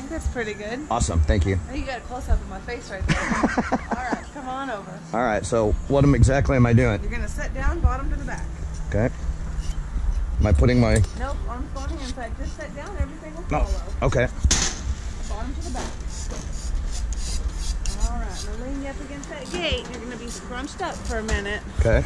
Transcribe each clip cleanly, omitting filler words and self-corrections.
think that's pretty good. Awesome, thank you. Oh, you got a close-up of my face right there. All right, come on over. All right, so what exactly am I doing? You're going to sit down, bottom to the back. Okay. Am I putting my... Nope, arms going inside. Just sit down, everything will No. follow. Okay. Bottom to the back. All right, now lean you up against that gate. You're going to be scrunched up for a minute. Okay.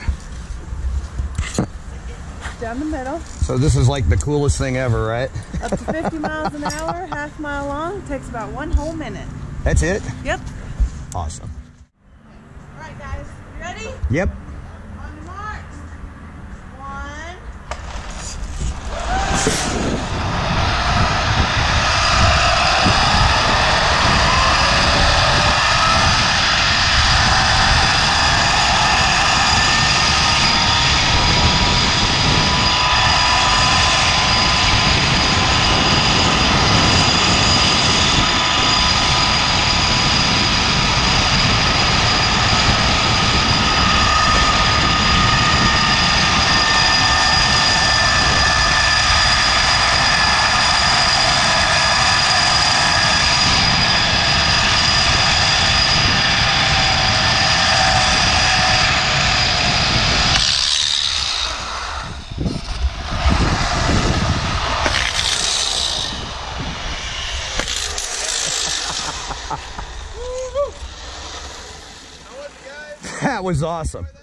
Down the middle. So this is like the coolest thing ever, right? Up to 50 miles an hour, half mile long. Takes about 1 whole minute. That's it? Yep. Awesome. All right, guys. You ready? Yep. On the marks. 1. That was awesome.